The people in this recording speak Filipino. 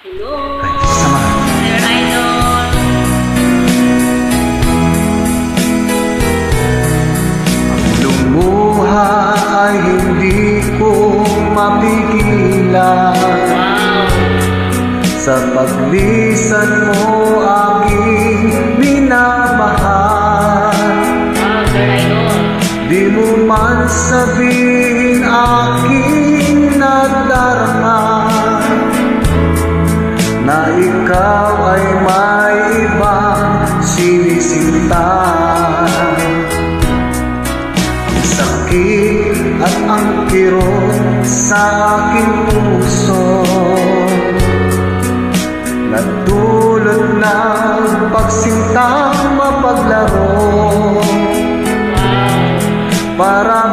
Hello. Sama. Dear Idol. Ang lumuha ay hindi ko mapigilan. Wow. Sa paglisan mo aking minamahal. Wow, Dear Idol. Di mo man sabihin aking nadarama na ikaw ay may ibang sinisinta. Ang sakit at ang kirot sa aking puso, natulad ng pagsintang mapaglaro. Para